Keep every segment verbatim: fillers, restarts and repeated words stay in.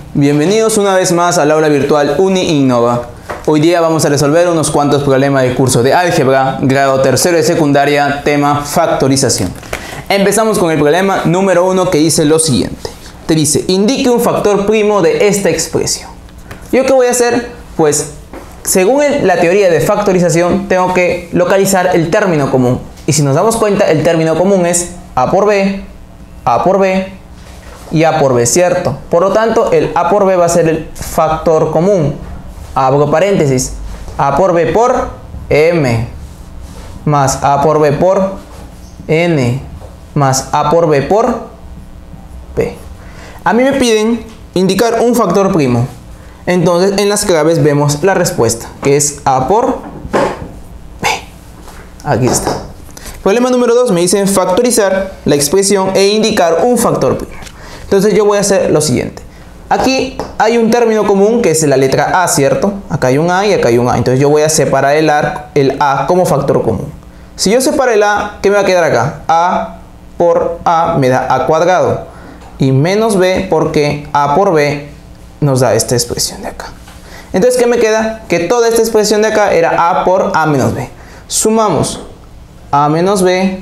Bienvenidos una vez más al aula virtual UniInnova. Hoy día vamos a resolver unos cuantos problemas del curso de álgebra, grado tercero de secundaria, tema factorización. Empezamos con el problema número uno, que dice lo siguiente. Te dice, indique un factor primo de esta expresión. ¿Yo qué voy a hacer? Pues, según el, la teoría de factorización, tengo que localizar el término común. Y si nos damos cuenta, el término común es A por B, A por B y A por B, ¿cierto? Por lo tanto, el A por B va a ser el factor común. Abro paréntesis. A por B por M más A por B por N más A por B por P. A mí me piden indicar un factor primo. Entonces, en las claves vemos la respuesta, que es A por B. Aquí está. Problema número dos, me dicen factorizar la expresión e indicar un factor primo. Entonces yo voy a hacer lo siguiente. Aquí hay un término común que es la letra A, ¿cierto? Acá hay un A y acá hay un A. Entonces yo voy a separar el A, el A como factor común. Si yo separo el A, ¿qué me va a quedar acá? A por A me da A cuadrado. Y menos B porque A por B nos da esta expresión de acá. Entonces, ¿qué me queda? Que toda esta expresión de acá era A por A menos B. Sumamos A menos B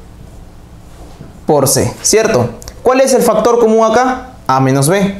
por C, ¿cierto? ¿Cuál es el factor común acá? A menos B.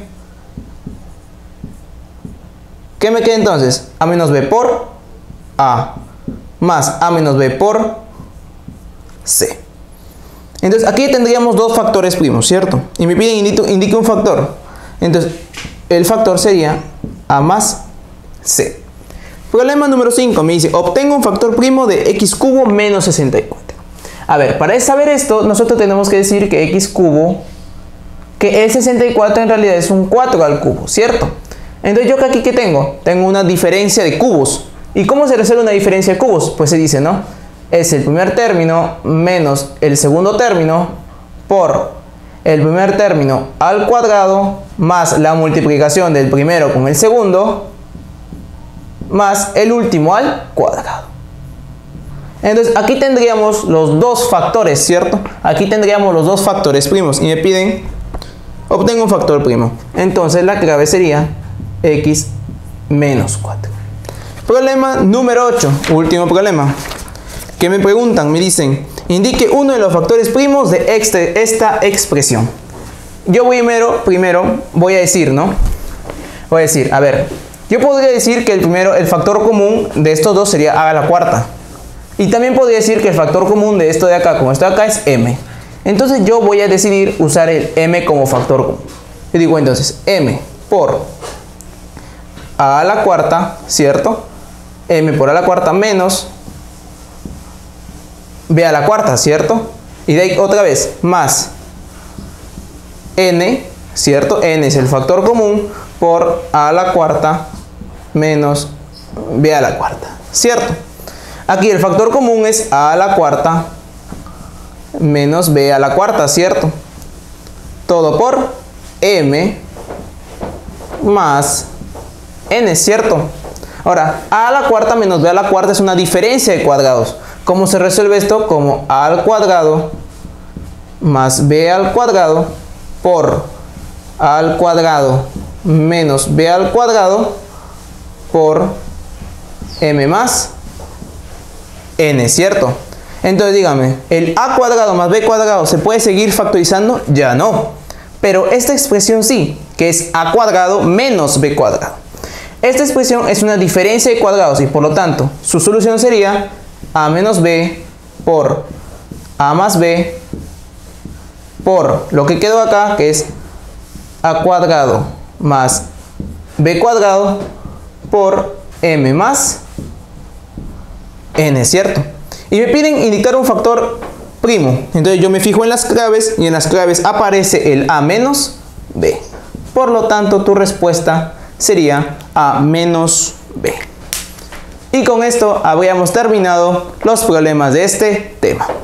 ¿Qué me queda entonces? A menos B por A más A menos B por C. Entonces aquí tendríamos dos factores primos, ¿cierto? Y me piden indique un factor. Entonces el factor sería A más C. Problema número cinco, me dice, obtengo un factor primo de x cubo menos sesenta y cuatro. A ver, para saber esto, nosotros tenemos que decir que x cubo, que el sesenta y cuatro en realidad es un cuatro al cubo, ¿cierto? Entonces yo aquí, ¿qué tengo? Tengo una diferencia de cubos. ¿Y cómo se resuelve una diferencia de cubos? Pues se dice, ¿no? Es el primer término menos el segundo término por el primer término al cuadrado más la multiplicación del primero con el segundo más el último al cuadrado. Entonces aquí tendríamos los dos factores, ¿cierto? Aquí tendríamos los dos factores primos y me piden obtengo un factor primo. Entonces la clave sería x menos cuatro. Problema número ocho, último problema, que me preguntan, me dicen, indique uno de los factores primos de esta expresión. Yo voy primero, primero voy a decir, ¿no? Voy a decir, a ver, yo podría decir que el primero, el factor común de estos dos sería A a la cuarta. Y también podría decir que el factor común de esto de acá, como esto de acá, es M. Entonces yo voy a decidir usar el M como factor común. Yo digo entonces, M por A a la cuarta, ¿cierto? M por A a la cuarta menos B a la cuarta, ¿cierto? Y de ahí otra vez, más N, ¿cierto? N es el factor común por A a la cuarta menos B a la cuarta, ¿cierto? Aquí el factor común es A a la cuarta menos B a la cuarta, ¿cierto? Todo por M más N, ¿cierto? Ahora, A a la cuarta menos B a la cuarta es una diferencia de cuadrados. ¿Cómo se resuelve esto? Como A al cuadrado más B al cuadrado por A al cuadrado menos B al cuadrado por M más N, ¿cierto? Entonces dígame, ¿el A cuadrado más B cuadrado se puede seguir factorizando? Ya no. Pero esta expresión sí, que es A cuadrado menos B cuadrado. Esta expresión es una diferencia de cuadrados y por lo tanto su solución sería A menos B por A más B por lo que quedó acá, que es A cuadrado más B cuadrado por M más N, ¿cierto? Y me piden indicar un factor primo. Entonces yo me fijo en las claves y en las claves aparece el A menos B. Por lo tanto, tu respuesta sería A menos B. Y con esto habríamos terminado los problemas de este tema.